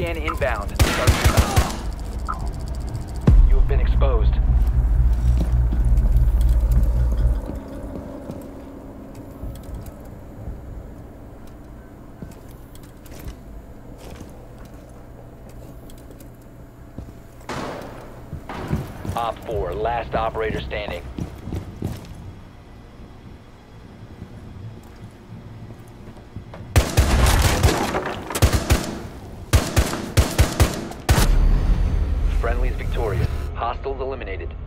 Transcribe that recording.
scan inbound. You have been exposed. Op 4, last operator standing. Friendly's victorious. Hostiles eliminated.